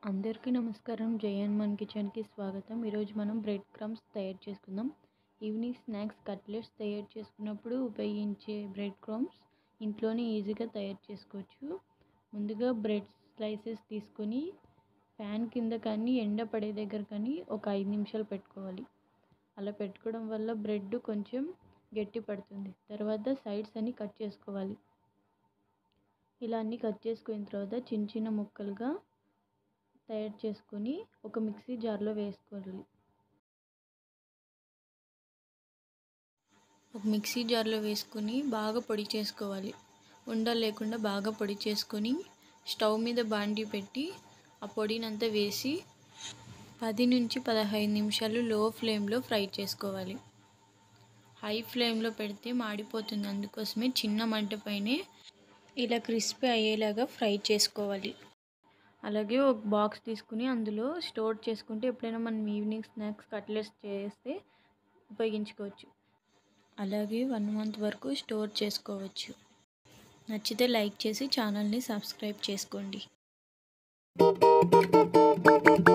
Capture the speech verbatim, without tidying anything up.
అందరికీ నమస్కారం. జయన్ మన కిచెన్‌కి స్వాగతం. ఈరోజు మనం బ్రెడ్ క్రమ్స్ తయారు చేసుకుందాం. ఈవినింగ్ స్నాక్స్ కట్లెట్స్ తయారు చేసుకున్నప్పుడు ఉపయోగించే బ్రెడ్ క్రమ్స్ ఇంట్లోనే ఈజీగా తయారు చేసుకోవచ్చు. ముందుగా బ్రెడ్ స్లైసెస్ తీసుకొని ప్యాన్ కింద కానీ ఎండ పడే దగ్గర కానీ ఒక ఐదు నిమిషాలు పెట్టుకోవాలి. అలా పెట్టుకోవడం వల్ల బ్రెడ్ కొంచెం గట్టి పడుతుంది. తర్వాత సైడ్స్ అన్ని కట్ చేసుకోవాలి. ఇలా అన్ని కట్ చేసుకున్న తర్వాత చిన్న చిన్న ముక్కలుగా తయారు చేసుకొని ఒక మిక్సీ జార్లో వేసుకోవాలి. ఒక మిక్సీ జార్లో వేసుకొని బాగా పొడి చేసుకోవాలి. ఉండలు లేకుండా బాగా పొడి చేసుకొని స్టవ్ మీద బాండీ పెట్టి ఆ పొడినంతా వేసి పది నుంచి పదహైదు నిమిషాలు లో ఫ్లేమ్లో ఫ్రై చేసుకోవాలి. హై ఫ్లేమ్లో పెడితే మాడిపోతుంది. అందుకోసమే చిన్న మంట పైనే ఇలా క్రిస్పీ అయ్యేలాగా ఫ్రై చేసుకోవాలి. అలాగే ఒక బాక్స్ తీసుకుని అందులో స్టోర్ చేసుకుంటే ఎప్పుడైనా మనం ఈవినింగ్ స్నాక్స్ కట్లెట్స్ చేస్తే ఉపయోగించుకోవచ్చు. అలాగే వన్ మంత్ వరకు స్టోర్ చేసుకోవచ్చు. నచ్చితే లైక్ చేసి ఛానల్ని సబ్స్క్రైబ్ చేసుకోండి.